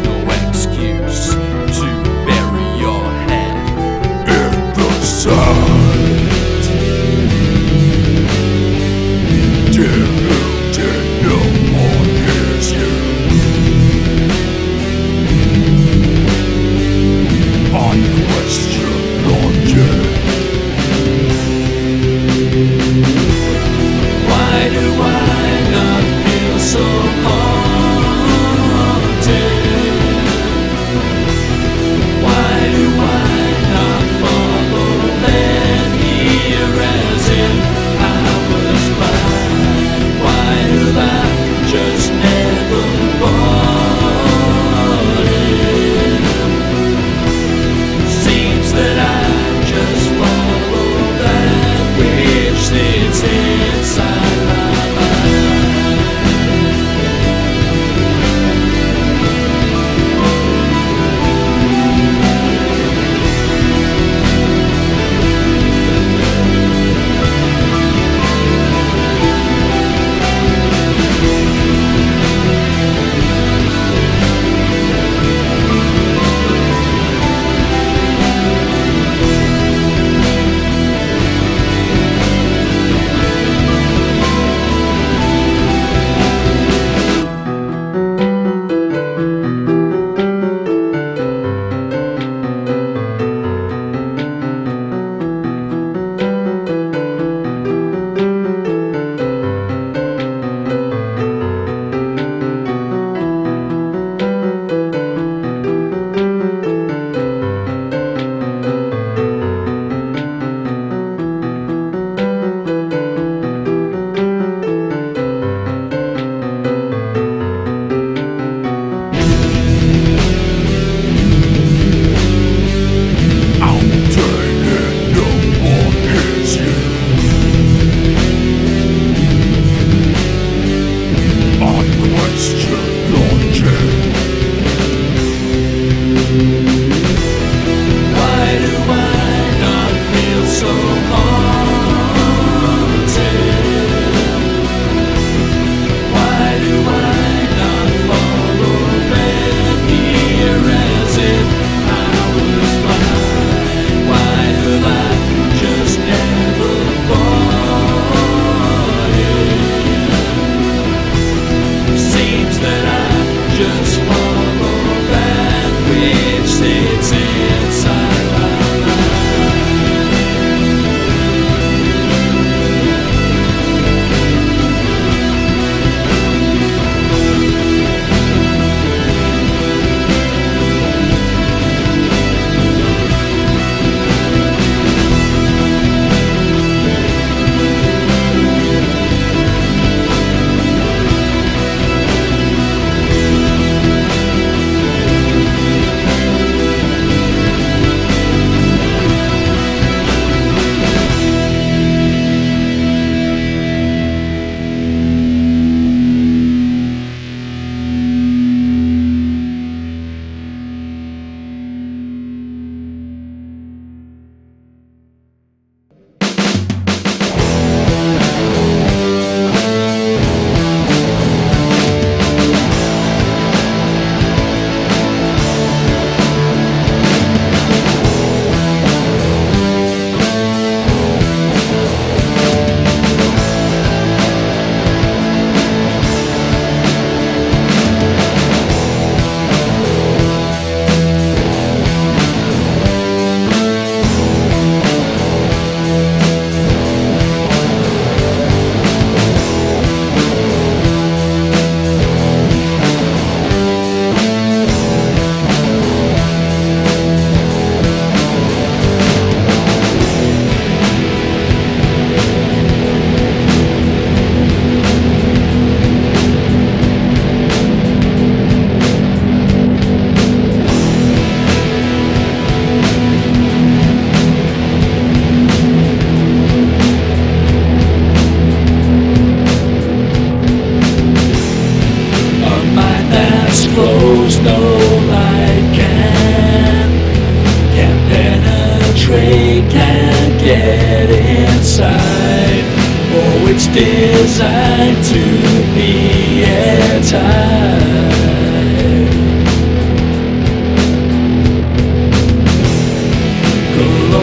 no excuse to bury your head in the sand. Deluded, no one hears you. I question logic. Why do I not feel so haunted?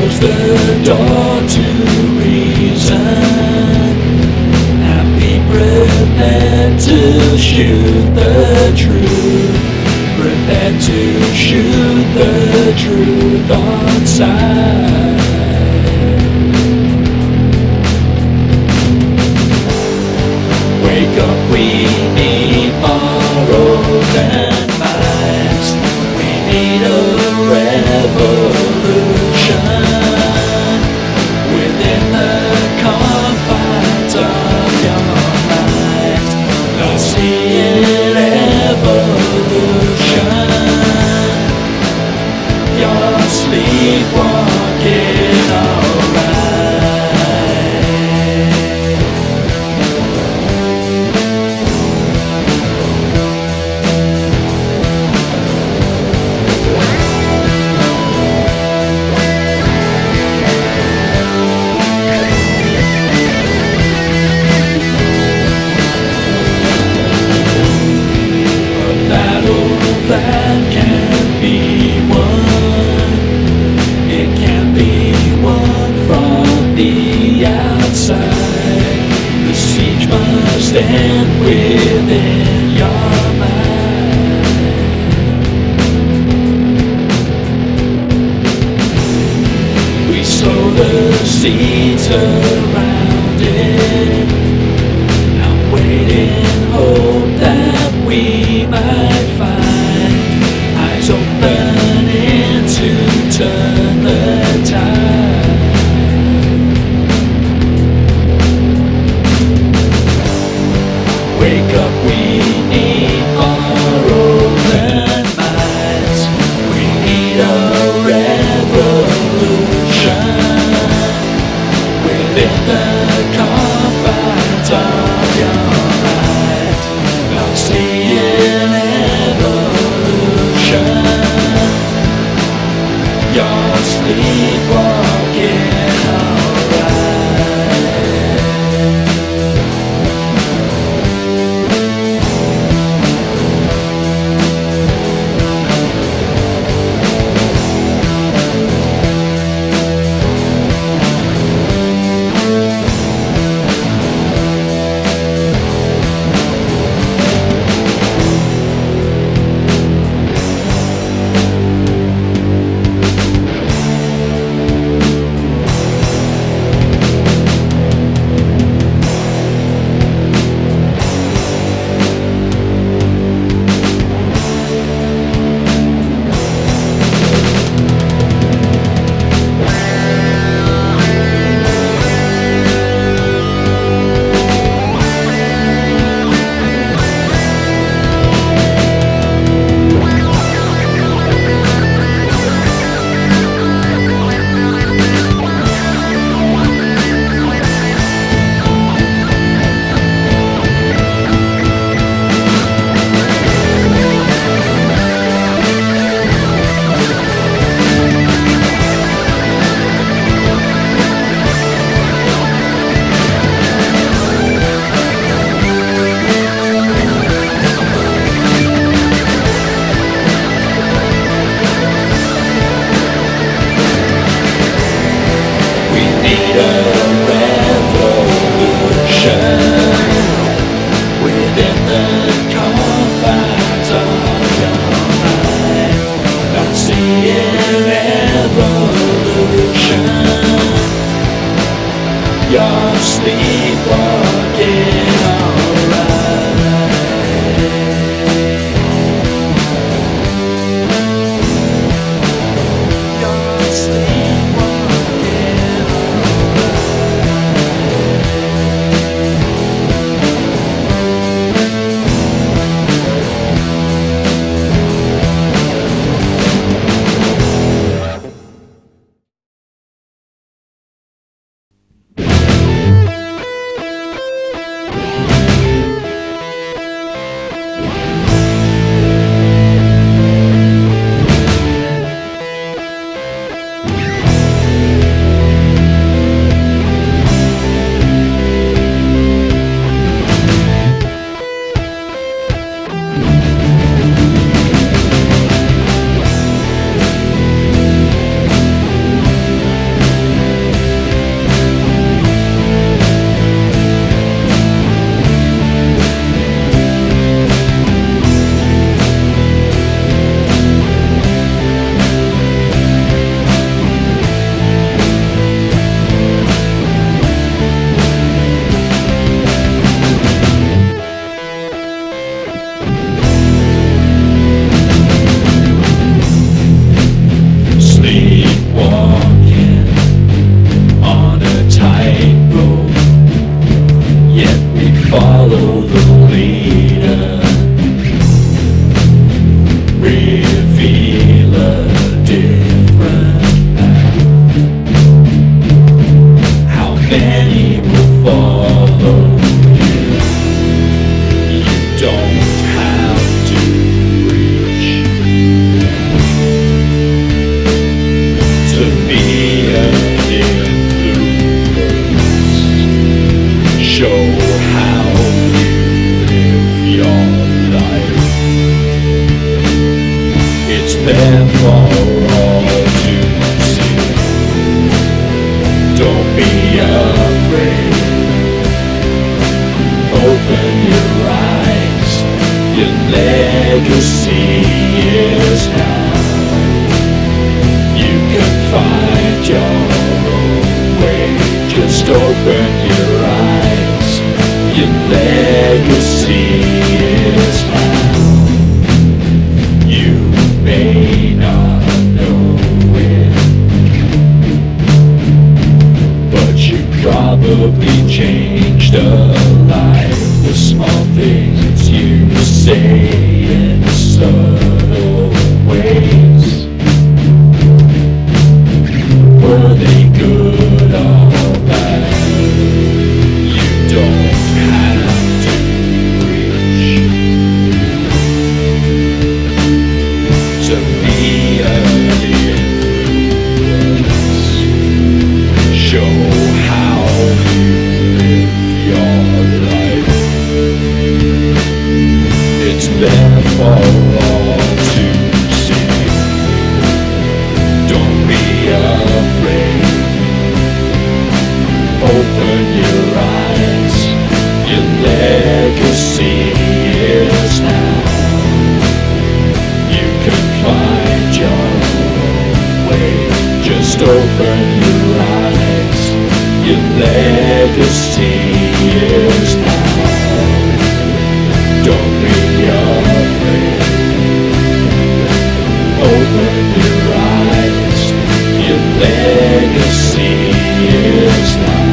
close the door to reason and be prepared to shoot the truth. Prepared to shoot the truth on sight. Wake up, we need morals and minds. We need a revolution within the confines of your mind. Not seeing evolution. You're sleepwalking alright. A battle that can be won. It can be won from the outside. The siege must end within your mind. We sow the seeds around it. I'm waiting, hope that we might find eyes opening to turn the tide. Wake up, we need morals and minds. We need a revolution within the confines of your mind. Not seeing evolution. You're sleepwalking alright. You're sleepwalking alright. You're sleepwalking alright. there for all to see. Don't be afraid. Open your eyes. Your legacy is now. You can find your own way. Just open your eyes. Your legacy is now. You may not know it, but you probably changed a life. The small things you say in subtle ways. Were they good or bad? You don't have to reach to be an influence. Show how you live your life. It's there for all to see. Don't be afraid. Open your eyes. Your legacy is now. You can find your way. Just open your eyes. Your legacy is now. Don't be afraid. Open your eyes. Your legacy is now.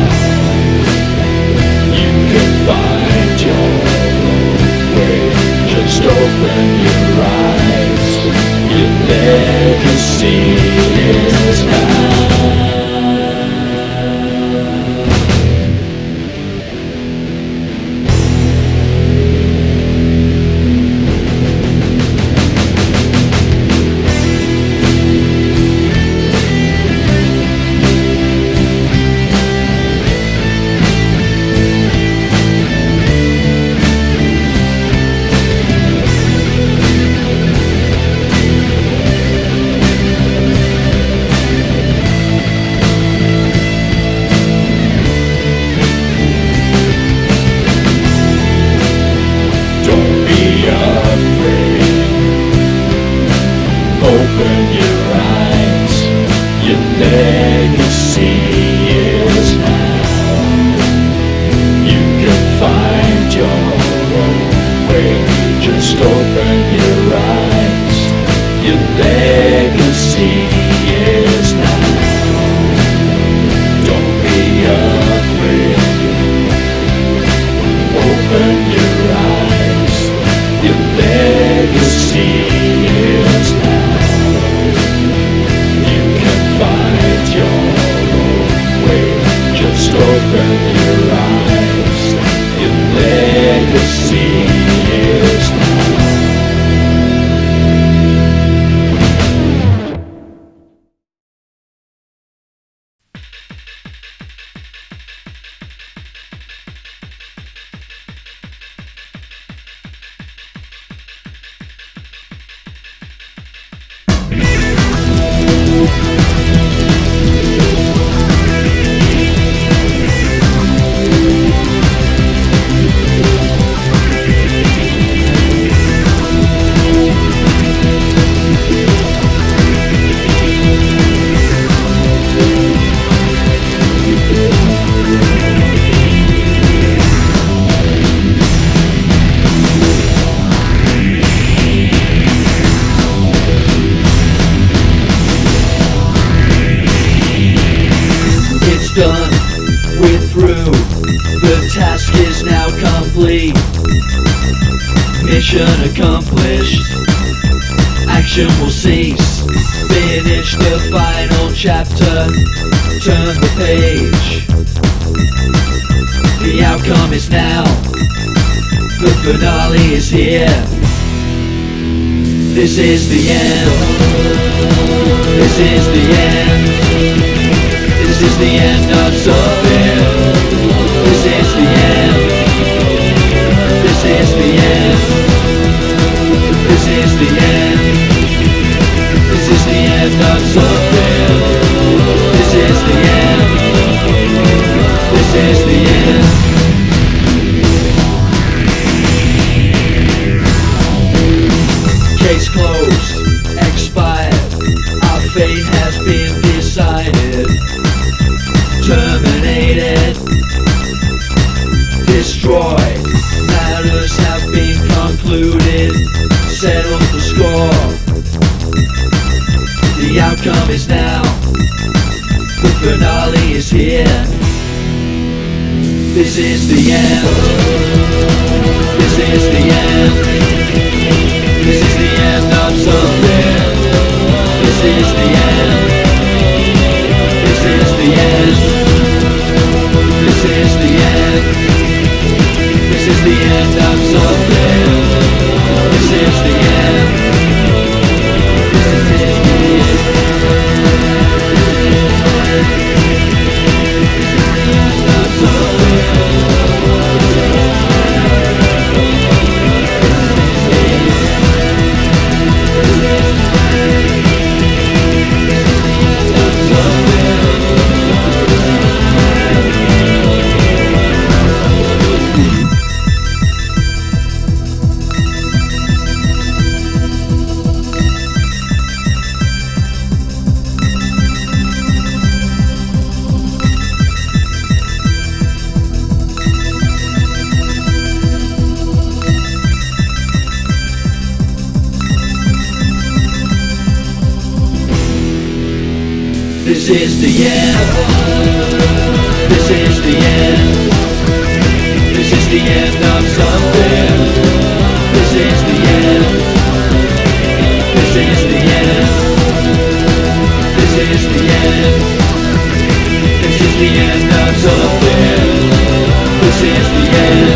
You can find your own way. Just open your eyes. Your legacy is now. Don't be afraid. Open your eyes. Your legacy is now. You can find your own way. Just open your eyes. Your legacy is now. Don't be afraid. Open your eyes. Your legacy is now. You can find your own way. Just open your eyes. Your legacy is now. Done, we're through. The task is now complete. Mission accomplished. Action will cease. Finish the final chapter. Turn the page. The outcome is now. The finale is here. This is the end. This is the end. This is the end of something. This is the end. This is the end. This is the end. expired. Our fate has been decided. Terminated, destroyed. Matters have been concluded. Settle the score. The outcome is now. The finale is here. This is the end. This is the end. This is the end of something. This is the end. This is the end. This is the end. This is the end of something. This is the end. This is the end. This is the end. This is the end. This is the end of something. This is the end. This is the end. This is the end. This is the end of something. This is the end.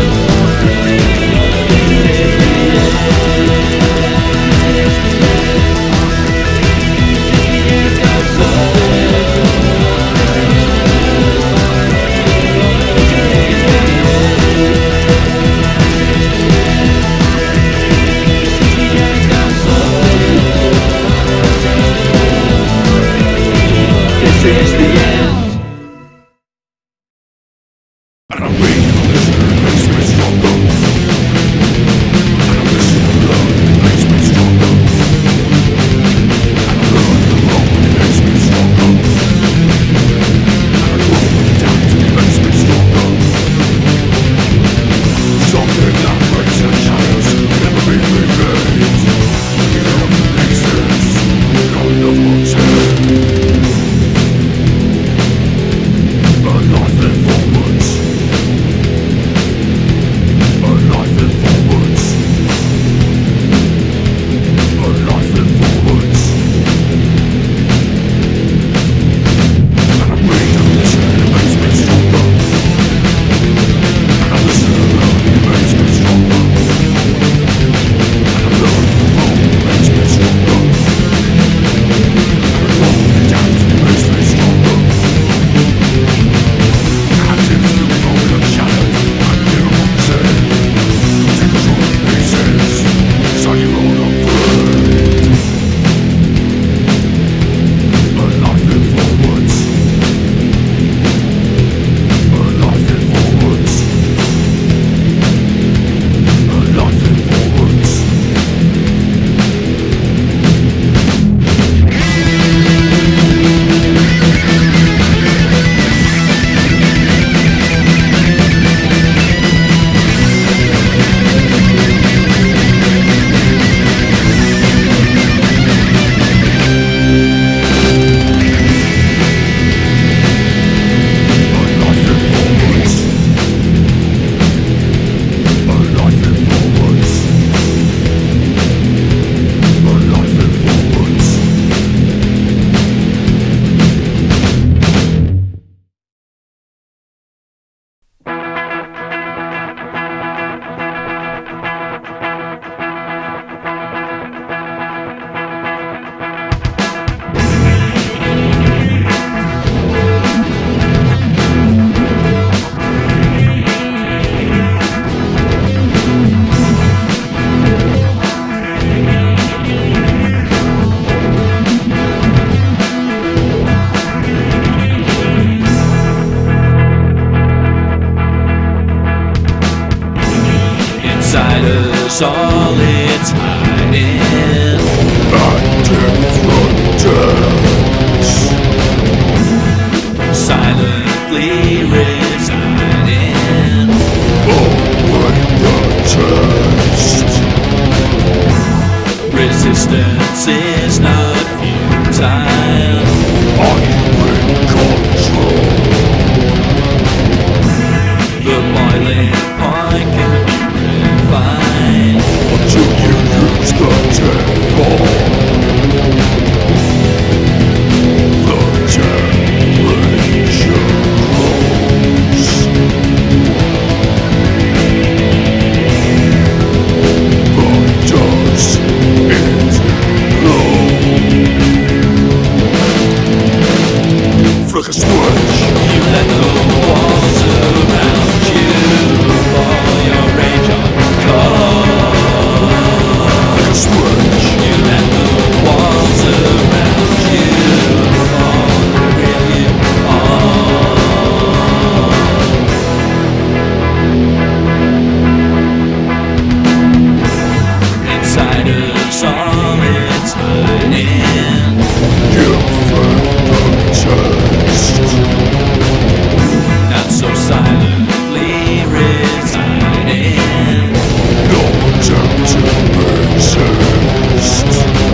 Give them the taste. Not so silently resigning. No attempt to resist.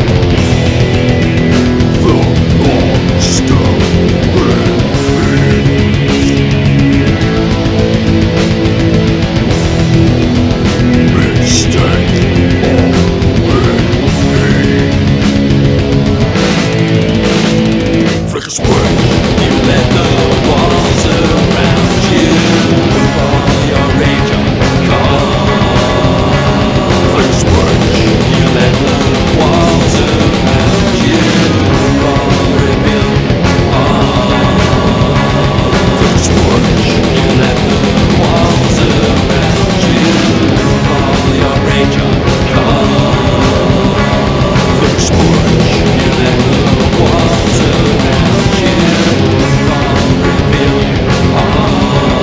The monster remains. Mistake already. Flick a switch. You let the walls around you fall your rage on call. Flick a switch. You let the walls around you fall, reveal all. Flick a switch. You let the walls around you fall your rage on call. Flick a switch. You let the walls around you fall, reveal all.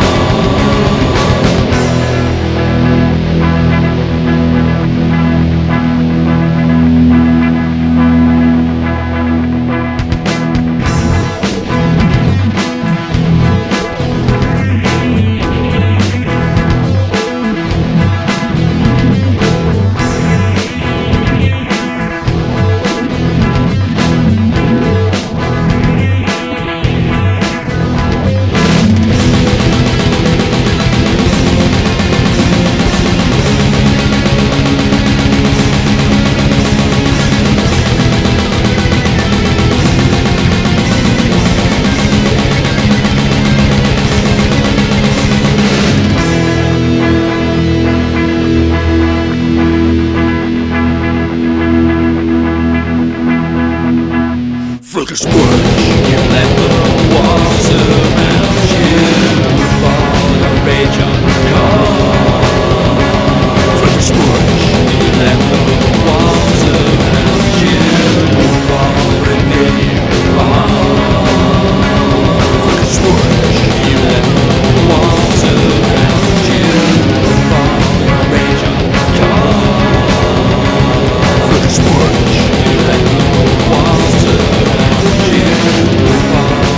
Flick a switch. You let the walls around you fall your rage on call. Flick a switch. You let the walls around you fall, reveal all. Flick a switch. You let the walls around you fall your rage on call. Flick a switch. You let the walls around you fall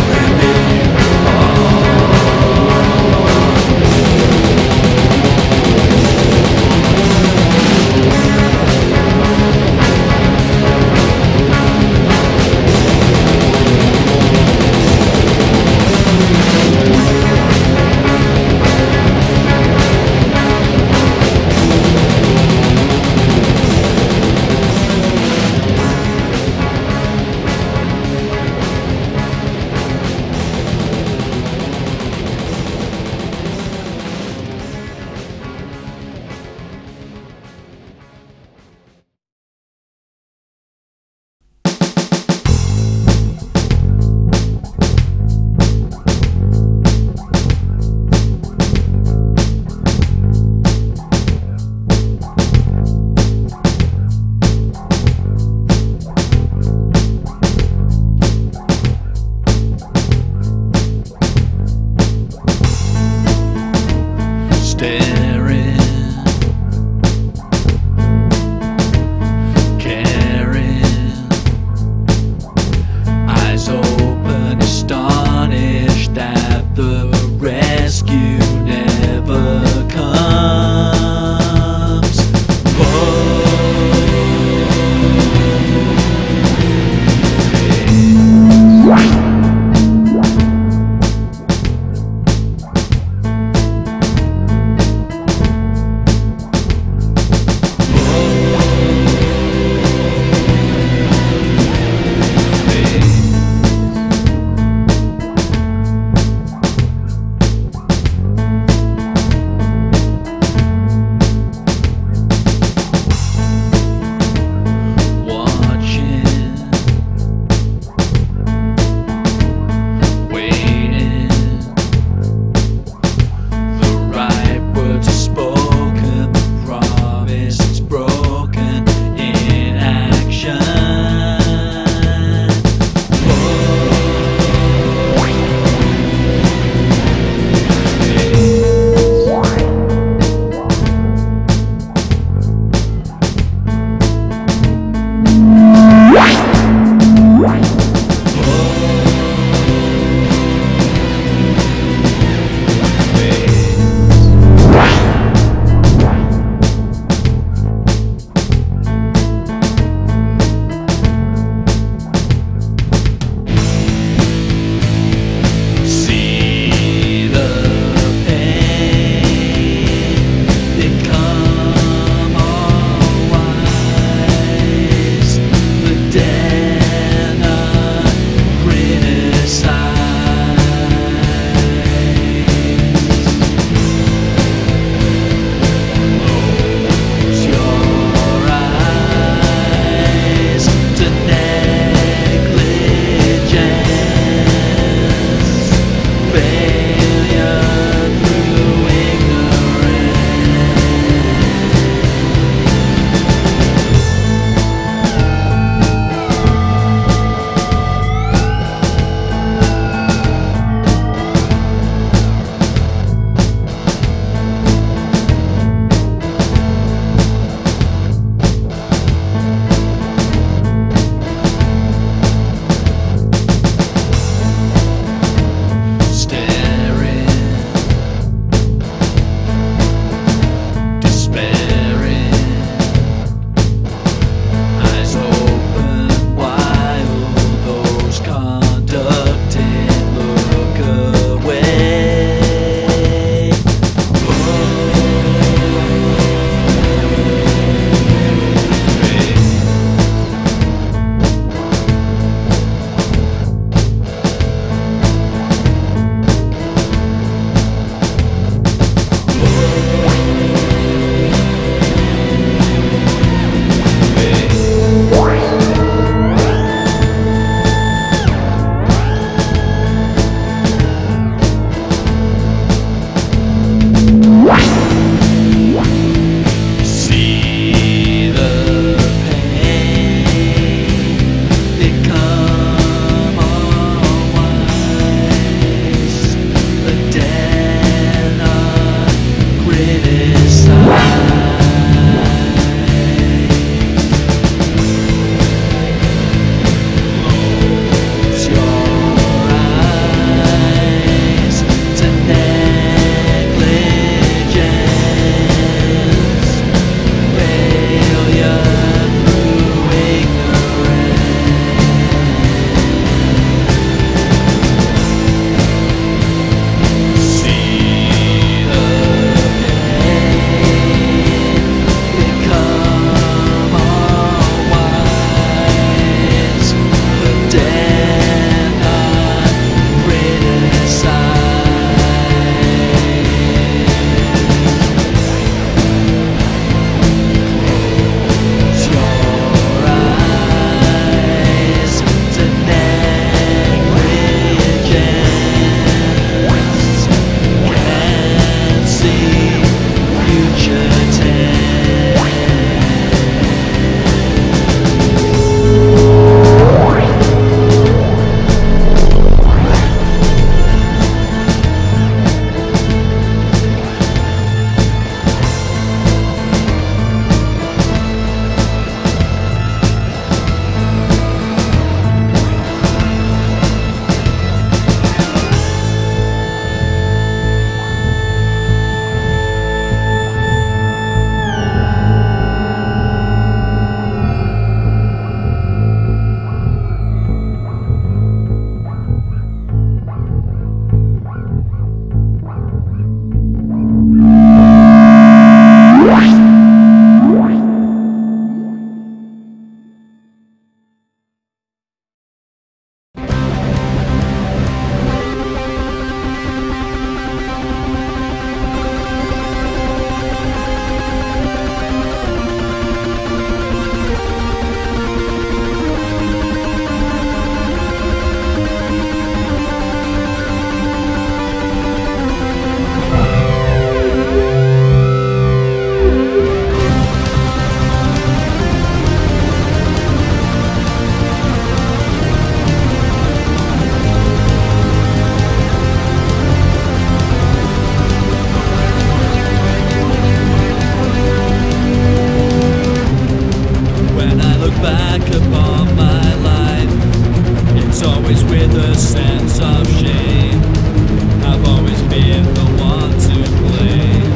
always with a sense of shame. I've always been the one to blame.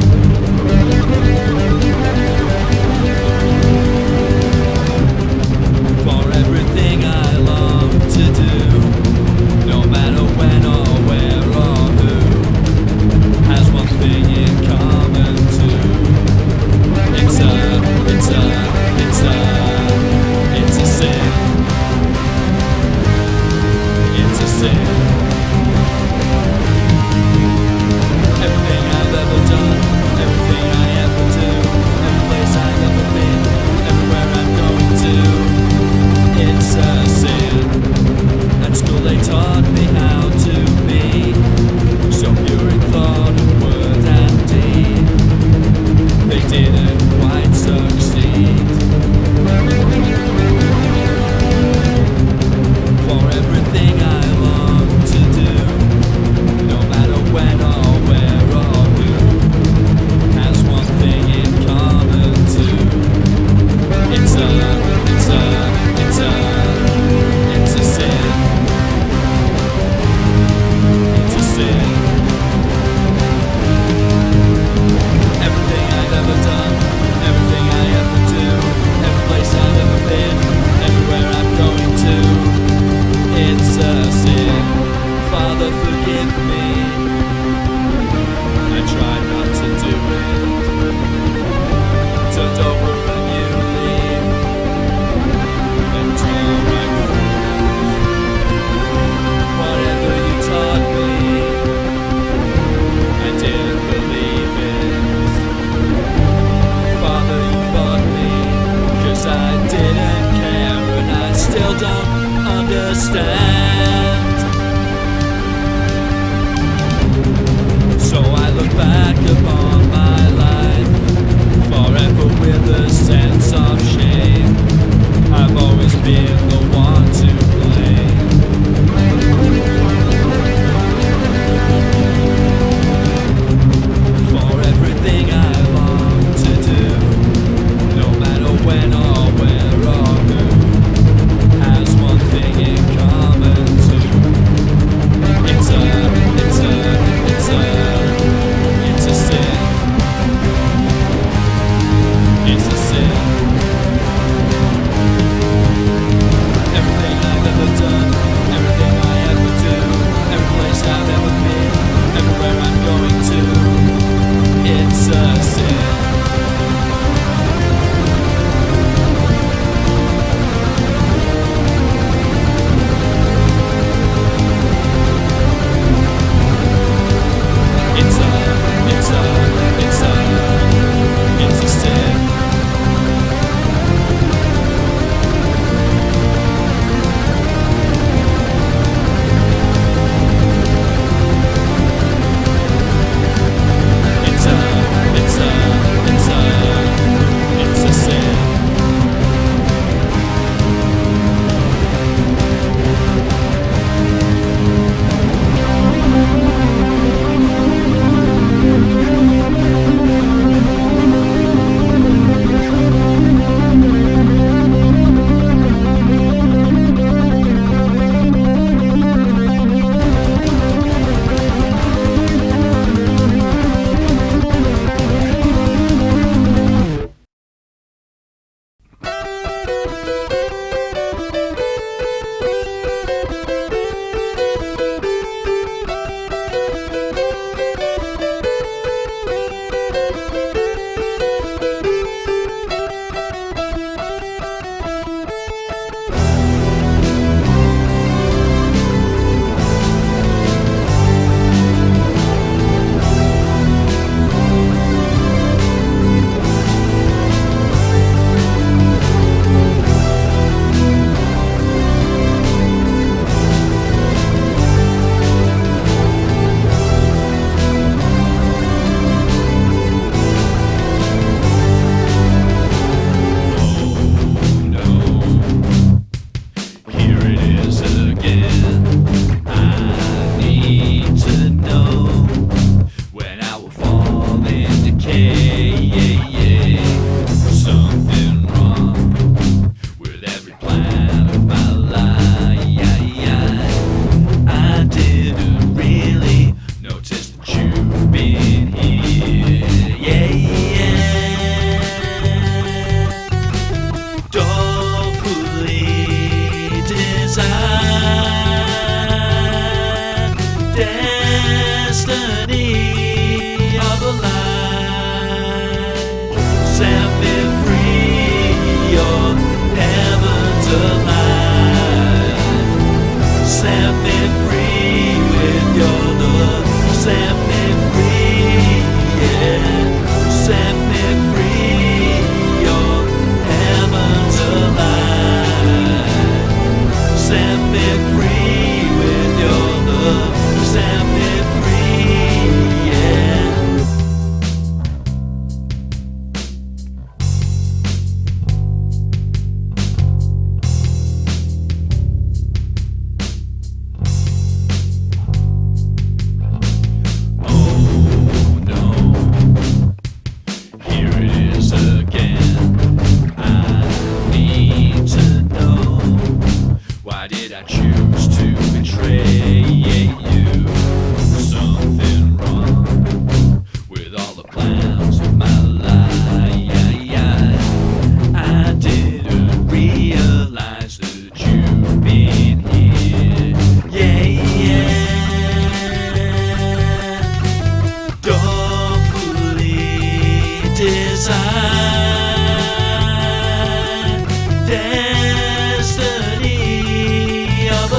For everything I love to do, no matter when or where or who, has one thing in common too. It's a sin. It's a sin. Everything I've ever done, everything I ever do, every place I've ever been, everywhere I'm going to, it's a sin. At school they taught me how to be so pure in thought and word and deed. They didn't quite succeed. For everything I long to do, no matter when or where or who, has one thing in common too. It's a sin. It's a sin. Everything I've ever done, everything I ever do, every place I've ever been, everywhere I'm going to, it's a sin. Father, forgive me. I tried not to do it. Turned over a new leaf and tore my clothes. Whatever you taught me, I didn't believe it. Father, you fought me, 'cause I didn't care, and I still don't understand. So I look back upon my life, forever with a sense of shame. I've always been the one to blame. For everything I long to do, no matter when or where or who, has one thing in common too. It's a sin. It's a sin. set me free. Your heaven's alive. Set me free with your love. Set me free, yeah. Set me free. Your heaven's alive. Set me free with your love. Set me free, yeah. Did I choose to betray you? Something wrong with all the plans of my life. I didn't realize that you've been here. Don't fully design destiny of a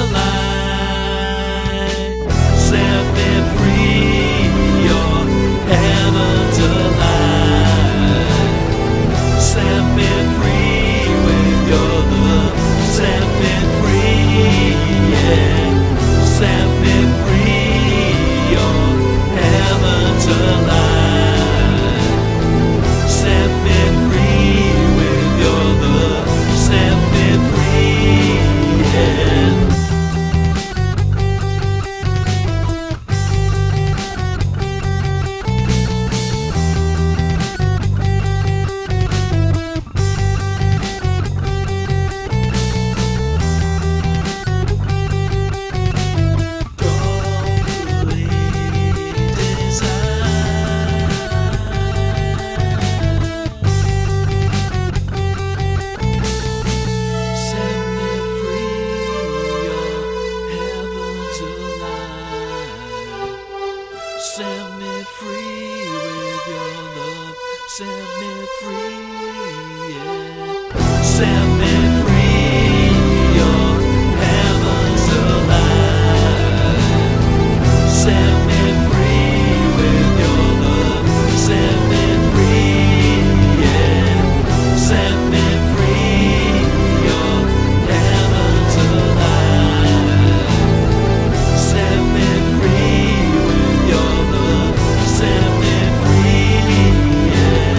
lie. Set me free, your heaven's alive. Set me free with your love. Set me free, yeah. Set me free, your heaven's alive. Set me free with your love. Set me free, yeah. Set me free with your love. Set me free, yeah. Set me free, your heaven's alive. Set me free with your love. Set me free, yeah. Set me free, your heaven's alive. Set me free with your love. Set me free, yeah.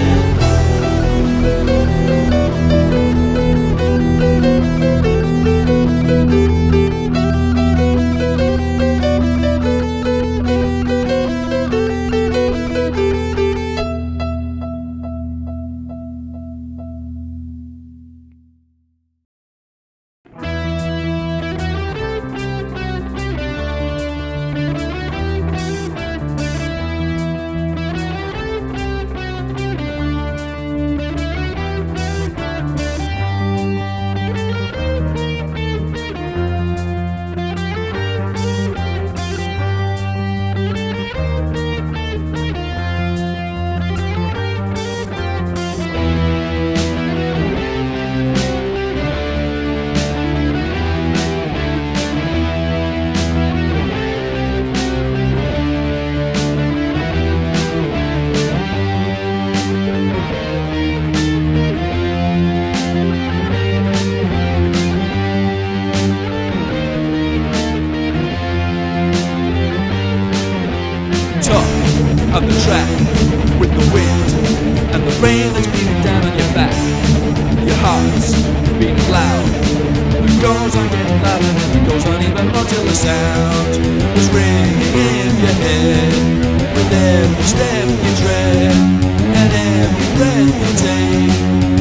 Up the track with the wind and the rain that's beating down on your back. Your heart's beating loud. It goes on getting louder and it goes on even more till the sound is ringing in your head. With every step you tread and every breath you take,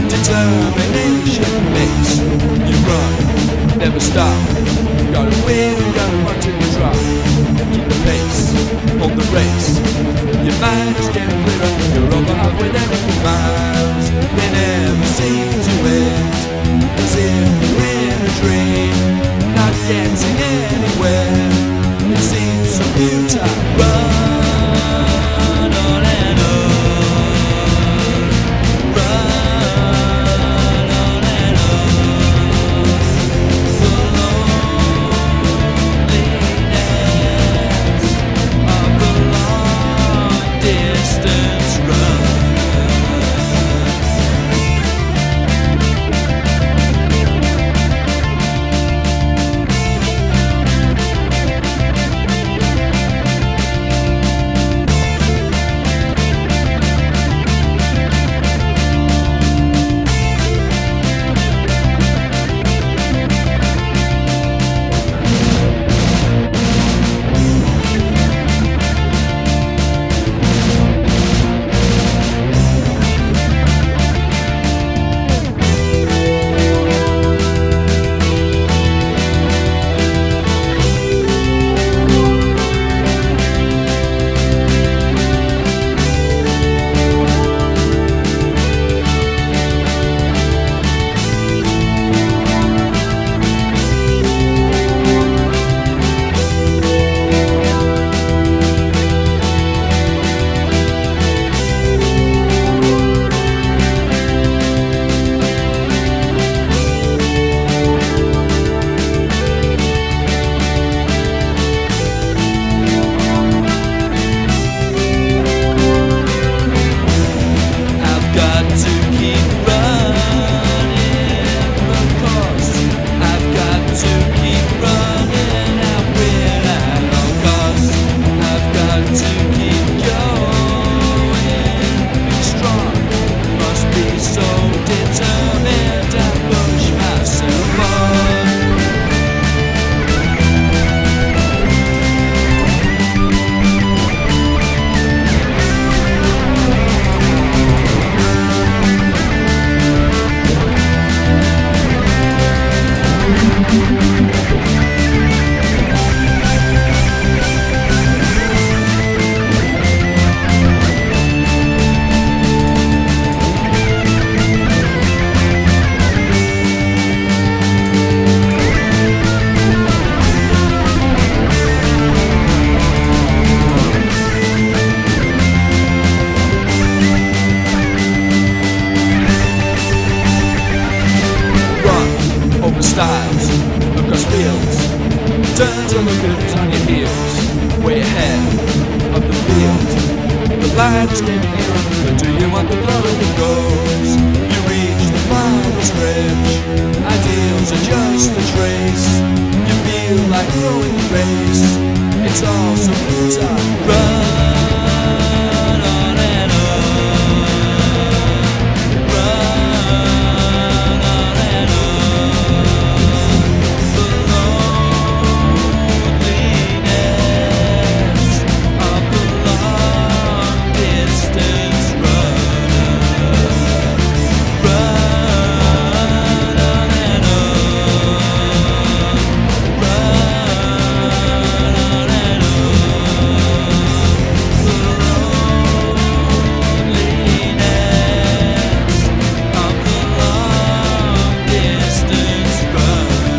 determination makes you run, never stop. Gotta win, gotta run till you drop. Keep the pace on the race. Your mind is getting clearer. You're over halfway there in your miles. They never seem to end, as if you're in a dream, not getting anywhere. It seems so futile. Run on and on. Run turn to look at on your heels, way ahead of the field. The light is getting nearer, but do you want the glory that goes? You reach the final stretch, ideals are just a trace. You feel like throwing a race, it's all so time. Run on and on, run on and on. The loneliness of the long distance runner. Run on and on, run on and on. The loneliness of the long distance runner.